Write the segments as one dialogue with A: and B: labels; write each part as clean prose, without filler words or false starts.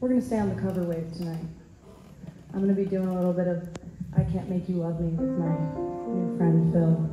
A: We're going to stay on the cover wave tonight. I'm going to be doing a little bit of I Can't Make You Love Me with my new friend Phil.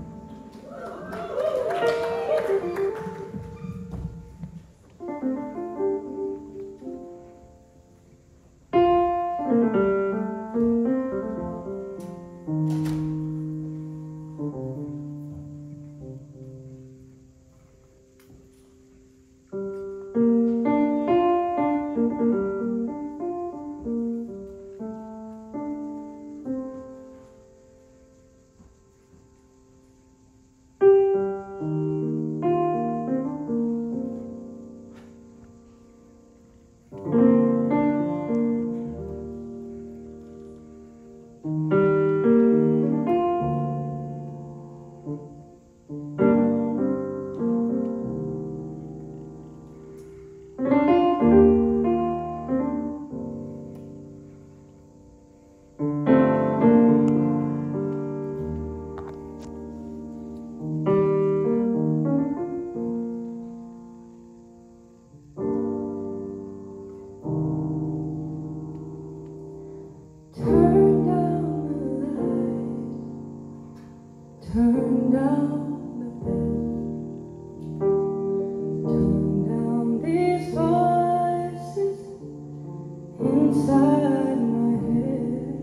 A: Turn down the bed, turn down these voices inside my head.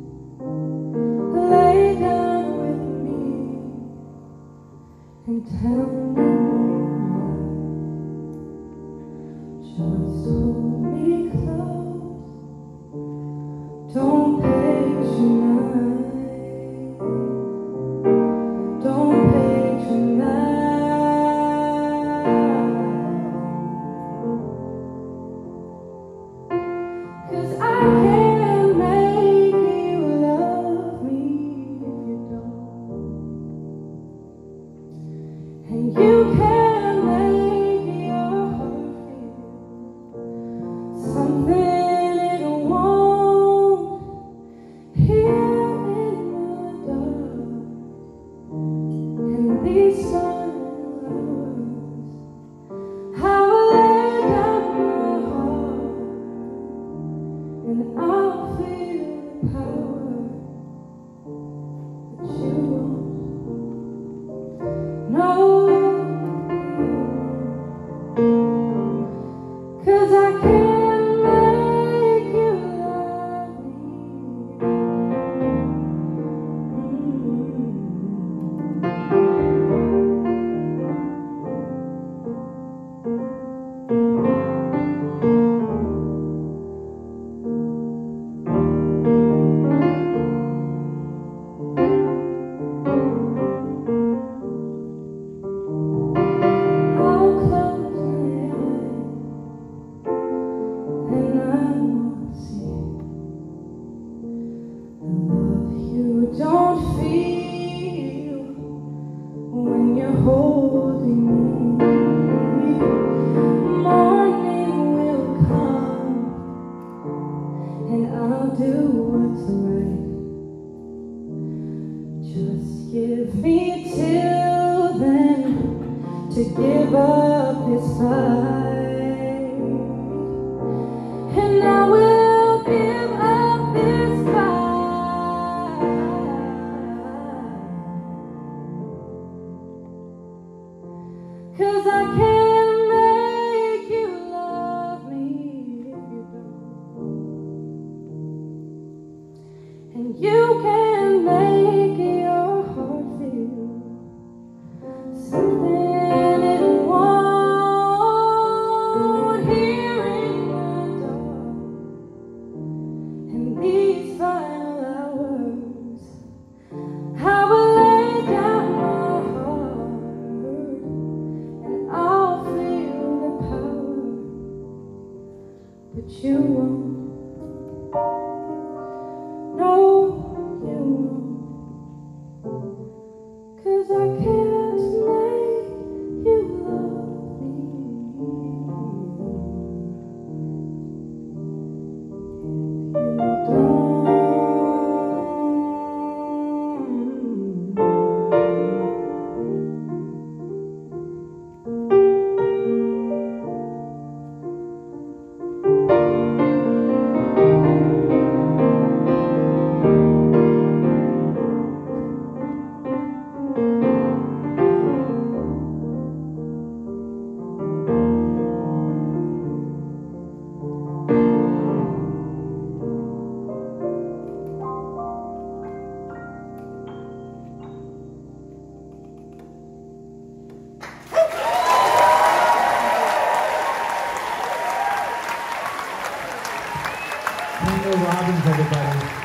A: Lay down with me and tell me why. Just hold me close, don't patronize.
B: Kendall Robbins, everybody.